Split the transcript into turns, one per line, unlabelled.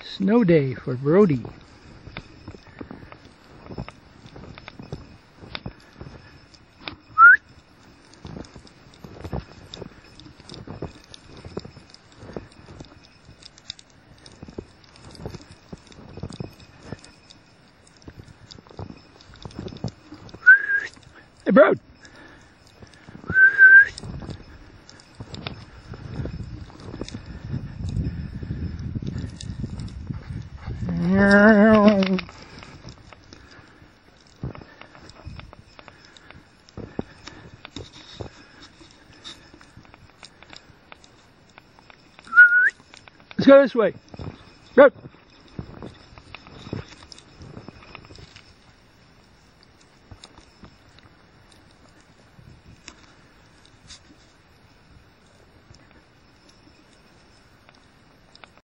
Snow day for Brody. Hey, Brody. Let's go this way. Go.